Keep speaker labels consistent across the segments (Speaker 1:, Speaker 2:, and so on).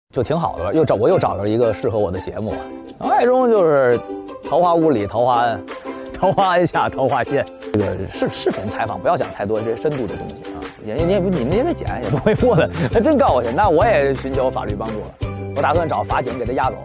Speaker 1: 就挺好的了，我又找着一个适合我的节目了。脑海中就是桃花坞里桃花庵，桃花庵下桃花仙。这个视频采访不要讲太多这些深度的东西啊，你们也得剪，也不会播的。他真告我去，那我也寻求法律帮助了。我打算找法警给他押走。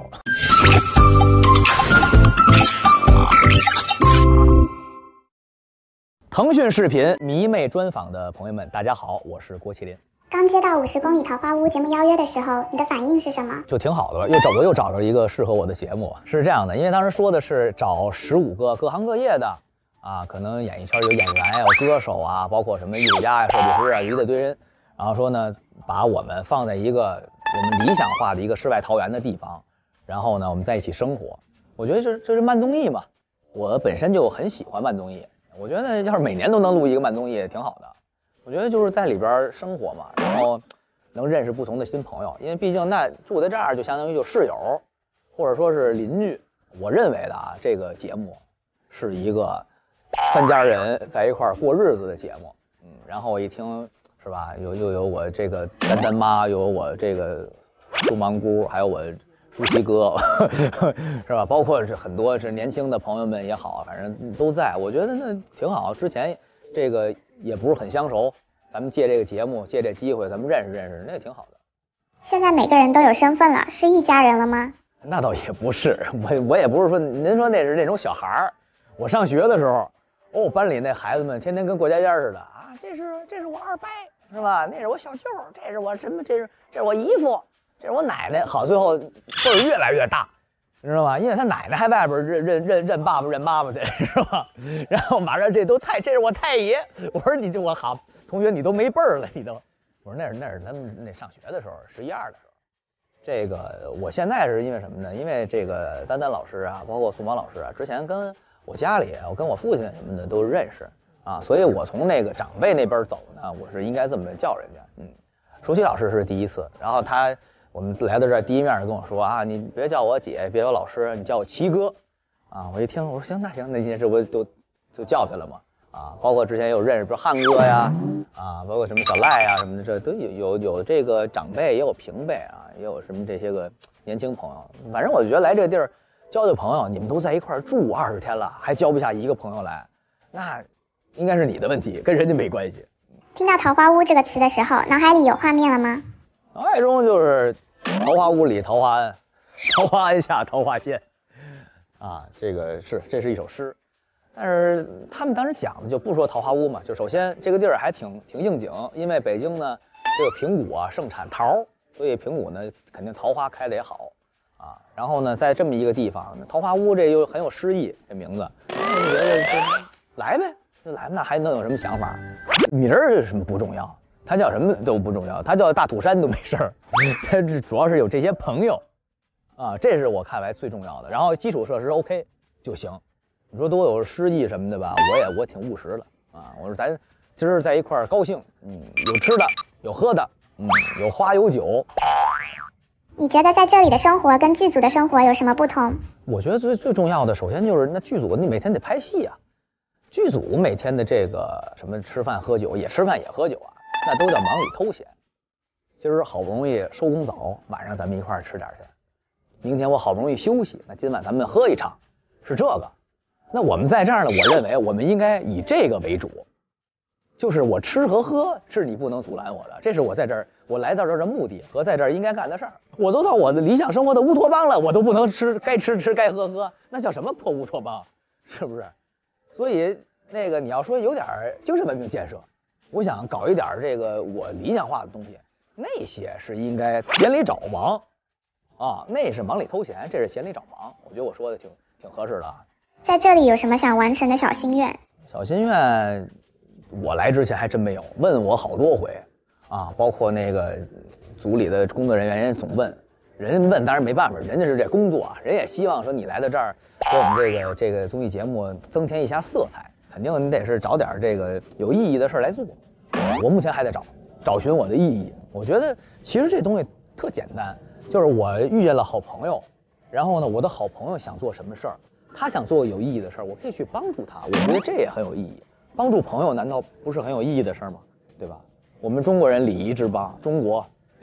Speaker 1: 腾讯视频迷妹专访的朋友们，大家好，我是郭麒麟。
Speaker 2: 刚接到50公里桃花坞节目邀约的时候，你的反应是什么？
Speaker 1: 就挺好的了，我又找着一个适合我的节目。是这样的，因为当时说的是找15个各行各业的啊，可能演艺圈有演员呀、有歌手啊，包括什么艺术家呀、设计师啊，一大堆人。然后说呢，把我们放在一个我们理想化的一个世外桃源的地方，然后呢，我们在一起生活。我觉得这是慢综艺嘛，我本身就很喜欢慢综艺，我觉得要是每年都能录一个慢综艺也挺好的。我觉得就是在里边生活嘛，然后能认识不同的新朋友，因为毕竟那住在这儿就相当于就室友，或者说是邻居。我认为的啊，这个节目是一个3家人在一块儿过日子的节目。然后我一听是吧，又有我这个丹妈，又有我这个杜芒姑，还有我舒淇哥，是吧？包括是很多是年轻的朋友们也好，反正都在，我觉得那挺好。之前这个也不是很相熟，咱们借这个节目，借这机会，咱们认识认识，那也挺好的。
Speaker 2: 现在每个人都有身份了，是一家人了吗？
Speaker 1: 那倒也不是，我也不是说您说那是那种小孩儿。我上学的时候，班里那孩子们天天跟过家家似的啊，这是我二伯是吧？那是我小舅，这是我什么？这是我姨夫，这是我奶奶。好，最后辈儿越来越大。你知道吗？因为他奶奶还外边认爸爸认妈妈的，是吧？然后马上这是我太爷。我说你这我好同学，你都没辈儿了，你都。我说那是咱们那上学的时候，11、12的时候。这个我现在是因为什么呢？因为这个丹老师啊，包括宋芒老师啊，之前跟我家里，我跟我父亲什么的都认识啊，所以我从那个长辈那边走呢，我是应该这么叫人家。舒淇老师是第一次，然后我们来到这儿第一面就跟我说啊，你别叫我姐，别叫我老师，你叫我齐哥啊。我一听我说行，那行，那这不就叫去了吗？啊，包括之前有认识，比如汉哥呀，啊，包括什么小赖呀什么的，这都有这个长辈，也有平辈啊，也有什么这些个年轻朋友。反正我就觉得来这个地儿交朋友，你们都在一块儿住20天了，还交不下一个朋友来，那应该是你的问题，跟人家没关系。
Speaker 2: 听到桃花坞这个词的时候，脑海里有画面了吗？
Speaker 1: 脑海中就是桃花坞里桃花庵，桃花庵下桃花仙啊，这是一首诗。但是他们当时讲的就不说桃花坞嘛，就首先这个地儿还挺应景，因为北京呢这个平谷啊盛产桃，所以平谷呢肯定桃花开的也好啊。然后呢在这么一个地方，桃花坞这又很有诗意，这名字我就觉得就来呗，那还能有什么想法？名儿是什么不重要，他叫什么都不重要，他叫大土山都没事儿，他主要是有这些朋友啊，这是我看来最重要的。然后基础设施 OK 就行。你说多有诗意什么的吧，我挺务实的啊。我说咱今儿在一块儿高兴，有吃的，有喝的，有花有酒。
Speaker 2: 你觉得在这里的生活跟剧组的生活有什么不同？
Speaker 1: 我觉得最重要的，首先就是那剧组你每天得拍戏啊，剧组每天的这个什么吃饭喝酒也吃饭也喝酒啊，那都叫忙里偷闲。今儿好不容易收工早，晚上咱们一块儿吃点去。明天我好不容易休息，那今晚咱们喝一场，是这个。那我们在这儿呢，我认为我们应该以这个为主，就是我吃和喝是你不能阻拦我的，这是我在这儿我来到这儿的目的和在这儿应该干的事儿。我都到我的理想生活的乌托邦了，我都不能该吃该喝，那叫什么破乌托邦，是不是？所以那个你要说有点精神文明建设，我想搞一点这个我理想化的东西，那些是应该闲里找忙啊，那是忙里偷闲，这是闲里找忙。我觉得我说的挺合适的啊。
Speaker 2: 在这里有什么想完成的小心愿？
Speaker 1: 小心愿，我来之前还真没有，问我好多回啊，包括那个组里的工作人员，人家总问，人家问当然没办法，人家是这工作啊，人也希望说你来到这儿给我们这个综艺节目增添一下色彩，肯定你得是找点这个有意义的事来做。我目前还得找寻我的意义。我觉得其实这东西特简单，就是我遇见了好朋友，然后呢，我的好朋友想做什么事儿。他想做有意义的事儿，我可以去帮助他，我觉得这也很有意义。帮助朋友难道不是很有意义的事儿吗？对吧？我们中国人礼仪之邦，中国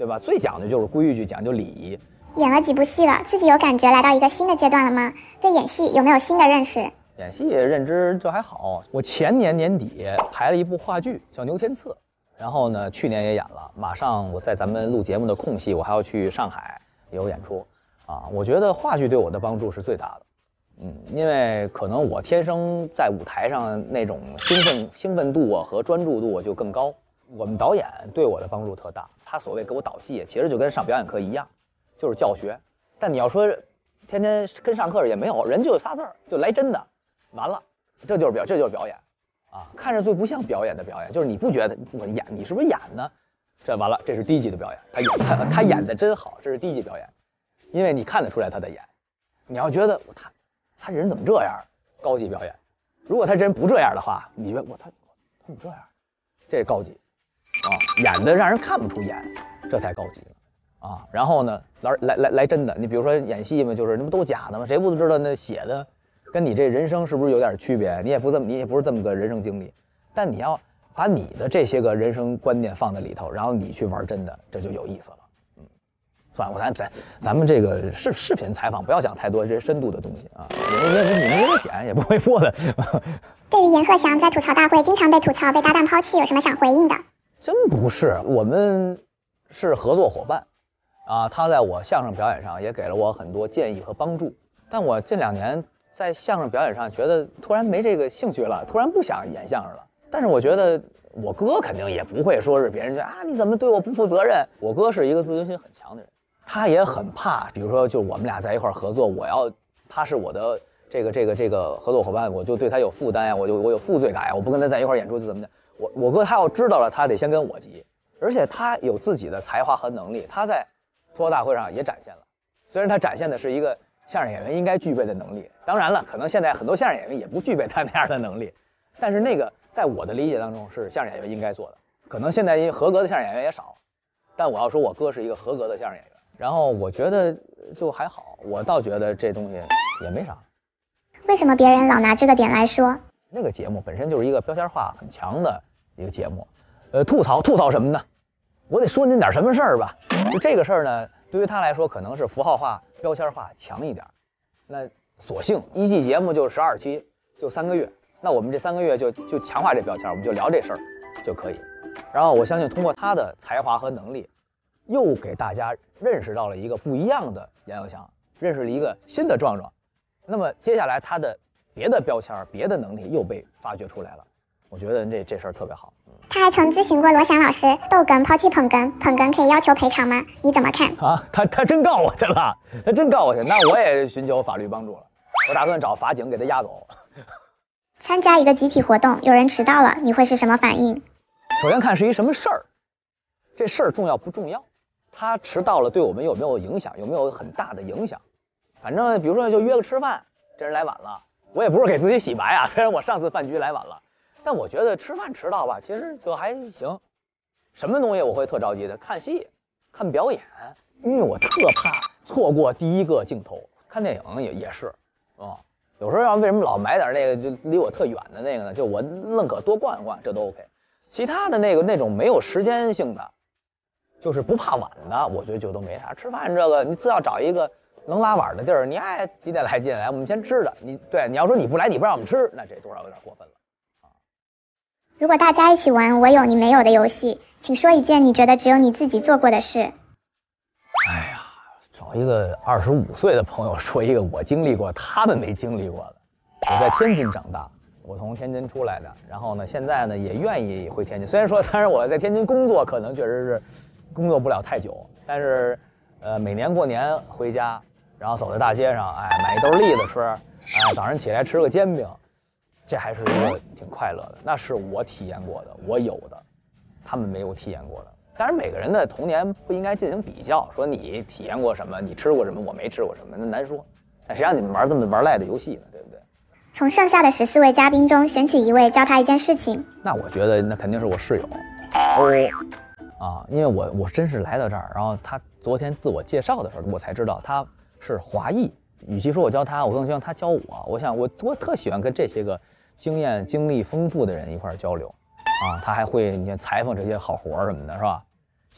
Speaker 1: 对吧？最讲究就是规矩，讲究礼仪。
Speaker 2: 演了几部戏了，自己有感觉来到一个新的阶段了吗？对演戏有没有新的认识？
Speaker 1: 演戏认知就还好，我前年年底排了一部话剧叫《牛天赐》，然后呢去年也演了，马上我在咱们录节目的空隙，我还要去上海有演出啊。我觉得话剧对我的帮助是最大的，因为可能我天生在舞台上那种兴奋度啊和专注度就更高。我们导演对我的帮助特大，他所谓给我导戏，其实就跟上表演课一样，就是教学。但你要说天天跟上课也没有，人就仨字儿，就来真的。完了，这就是表演啊！看着最不像表演的表演，就是你不觉得我演，你是不是演呢？这完了，这是低级的表演。他演的真好，这是低级表演，因为你看得出来他在演。你要觉得他人怎么这样？高级表演。如果他人不这样的话，你觉得他怎么这样？这高级啊！演的让人看不出演，这才高级呢啊！然后呢，来真的，你比如说演戏嘛，就是那不都假的吗？谁不知道那写的？跟你这人生是不是有点区别？你也不是这么个人生经历，但你要把你的这些个人生观念放在里头，然后你去玩真的，这就有意思了。算了，咱们这个视频采访不要讲太多这些深度的东西啊，你们给我剪也不会播的。
Speaker 2: 对于阎鹤祥在吐槽大会经常被吐槽被搭档抛弃，有什么想回应的？
Speaker 1: 真不是，我们是合作伙伴啊，他在我相声表演上也给了我很多建议和帮助，但我近2年。在相声表演上，觉得突然没这个兴趣了，突然不想演相声了。但是我觉得我哥肯定也不会说是别人觉得啊你怎么对我不负责任。我哥是一个自尊心很强的人，他也很怕，比如说就我们俩在一块合作，他是我的这个合作伙伴，我就对他有负担呀，我有负罪感呀，我不跟他在一块演出就怎么的。我哥他要知道了，他得先跟我急，而且他有自己的才华和能力，他在脱口大会上也展现了，虽然他展现的是一个相声演员应该具备的能力，当然了，可能现在很多相声演员也不具备他那样的能力，但是那个在我的理解当中是相声演员应该做的。可能现在因为合格的相声演员也少，但我要说我哥是一个合格的相声演员，然后我觉得就还好，我倒觉得这东西也没啥。
Speaker 2: 为什么别人老拿这个点来说？
Speaker 1: 那个节目本身就是一个标签化很强的一个节目，吐槽什么呢？我得说您点什么事儿吧？就这个事儿呢，对于他来说可能是符号化、标签化强一点。那索性一季节目就12期，就3个月。那我们这3个月就强化这标签，我们就聊这事儿就可以。然后我相信通过他的才华和能力，又给大家认识到了一个不一样的阎鹤祥，认识了一个新的壮壮。那么接下来他的别的标签、别的能力又被发掘出来了。我觉得这事儿特别好。
Speaker 2: 他还曾咨询过罗翔老师，逗哏抛弃捧哏，捧哏可以要求赔偿吗？你怎么看？
Speaker 1: 啊，他真告我去了，他真告我去，那我也寻求法律帮助了，我打算找法警给他押走。
Speaker 2: 参加一个集体活动，有人迟到了，你会是什么反应？
Speaker 1: 首先看是一什么事儿，这事儿重要不重要？他迟到了对我们有没有影响？有没有很大的影响？反正比如说就约个吃饭，这人来晚了，我也不是给自己洗白啊，虽然我上次饭局来晚了。但我觉得吃饭迟到吧，其实就还行。什么东西我会特着急的？看戏、看表演，因为我特怕错过第一个镜头。看电影也是，有时候要为什么老买点那个就离我特远的那个呢？就我愣可多逛一逛，这都 OK。其他的那种没有时间性的，就是不怕晚的，我觉得就都没啥。吃饭这个，你只要找一个能拉碗的地儿，你爱几点来几点来，我们先吃的。你要说你不来，你不让我们吃，那这多少有点过分了。
Speaker 2: 如果大家一起玩我有你没有的游戏，请说一件你觉得只有你自己做过的事。
Speaker 1: 哎呀，找一个25岁的朋友说一个我经历过他们没经历过的。我在天津长大，我从天津出来的，然后呢现在呢也愿意回天津，虽然说当然我在天津工作可能确实是工作不了太久，但是每年过年回家，然后走在大街上，买一兜栗子吃，早上起来吃个煎饼，这还是一个挺快乐的，那是我体验过的，我有的，他们没有体验过的。当然每个人的童年不应该进行比较，说你体验过什么，你吃过什么，我没吃过什么，那难说。那谁让你们玩这么玩赖的游戏呢，对不对？
Speaker 2: 从剩下的14位嘉宾中选取一位，教他一件事情。
Speaker 1: 那我觉得那肯定是我室友因为我真是来到这儿，然后他昨天自我介绍的时候，我才知道他是华裔。与其说我教他，我更希望他教我。我想我特喜欢跟这些个经历丰富的人一块交流他还会你看裁缝这些好活什么的，是吧？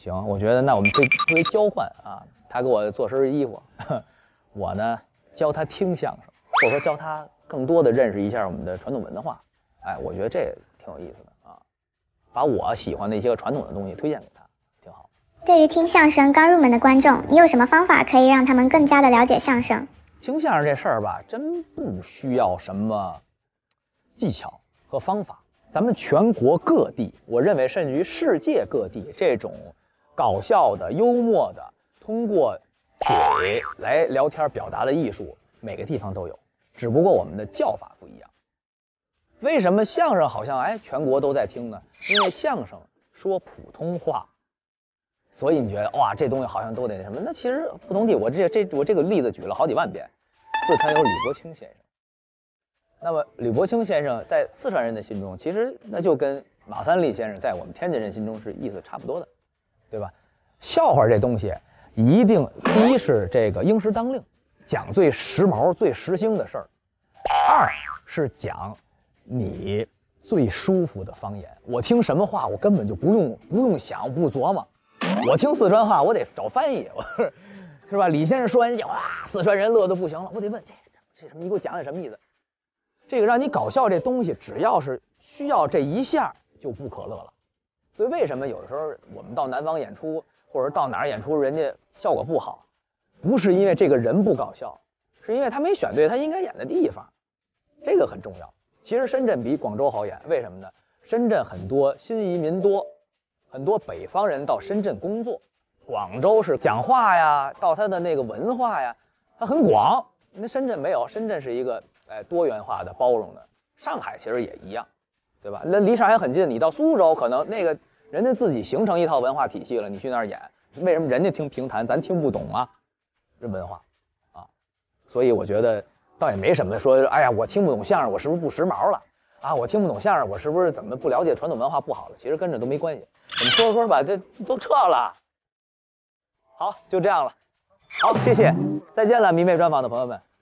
Speaker 1: 行，我觉得那我们可以作为交换啊，他给我做身衣服，我呢教他听相声，或者说教他更多的认识一下我们的传统文化。哎，我觉得这挺有意思的啊，把我喜欢的一些传统的东西推荐给他，挺好。
Speaker 2: 对于听相声刚入门的观众，你有什么方法可以让他们更加的了解相声？
Speaker 1: 听相声这事儿吧，真不需要什么技巧和方法。咱们全国各地，我认为甚至于世界各地，这种搞笑的、幽默的，通过嘴来聊天表达的艺术，每个地方都有，只不过我们的叫法不一样。为什么相声好像全国都在听呢？因为相声说普通话，所以你觉得哇，这东西好像都得那什么？那其实不同地，我这个例子举了好几万遍。四川有吕伯清先生，那么吕伯清先生在四川人的心中，其实那就跟马三立先生在我们天津人心中是意思差不多的，对吧？笑话这东西一定第一是这个应时当令，讲最时髦最时兴的事儿；二是讲你最舒服的方言。我听什么话我根本就不用想不琢磨，我听四川话我得找翻译，是吧？李先生说完讲，哇，四川人乐得不行了，我得问这什么？你给我讲讲什么意思？这个让你搞笑这东西，只要是需要这一下就不可乐了。所以为什么有的时候我们到南方演出，或者到哪儿演出，人家效果不好，不是因为这个人不搞笑，是因为他没选对他应该演的地方，这个很重要。其实深圳比广州好演，为什么呢？深圳很多新移民多，很多北方人到深圳工作。广州是讲话呀，到他的那个文化呀，它很广。那深圳没有，深圳是一个多元化的、包容的。上海其实也一样，对吧？那离上海很近，你到苏州可能那个人家自己形成一套文化体系了，你去那儿演，为什么人家听评弹，咱听不懂啊？这文化啊，所以我觉得倒也没什么说，哎呀，我听不懂相声，我是不是不时髦了啊？我听不懂相声，我是不是怎么不了解传统文化不好了？其实跟着都没关系。我们说着说着吧，这都撤了。好，就这样了。好，谢谢，再见了，迷妹专访的朋友们。